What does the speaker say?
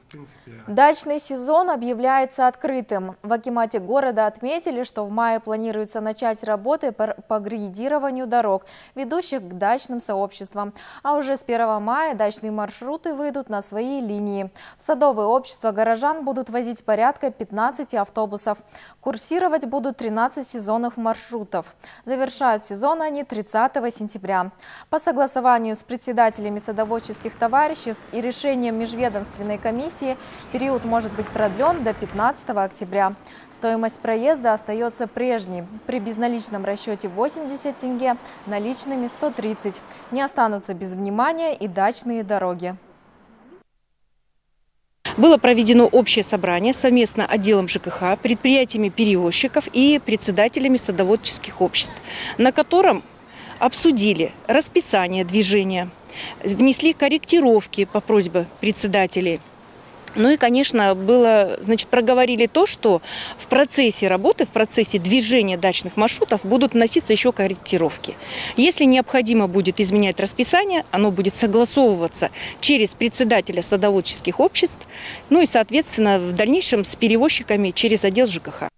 в принципе... Дачный сезон объявляется открытым. В акимате города отметили, что в мае планируется начать работы по грейдированию дорог, ведущих к дачным сообществам. А уже с 1 мая дачные маршруты выйдут на свои линии. В садовые общества горожан будут возить порядка 15 автобусов. Курсировать будут 13 сезонных маршрутов. Завершают сезон они 30 сентября. По согласованию с председателями садоводческих товариществ и решением межведомственной комиссии период может быть продлен до 15 октября. Стоимость проезда остается прежней. При безналичном расчете 80 тенге, наличными 130. Не останутся без внимания и дачные дороги. Было проведено общее собрание совместно отделом ЖКХ, предприятиями перевозчиков и председателями садоводческих обществ, на котором обсудили расписание движения, внесли корректировки по просьбе председателей. Ну и, конечно, проговорили то, что в процессе работы, в процессе движения дачных маршрутов будут вноситься еще корректировки. Если необходимо будет изменять расписание, оно будет согласовываться через председателя садоводческих обществ, ну и, соответственно, в дальнейшем с перевозчиками через отдел ЖКХ.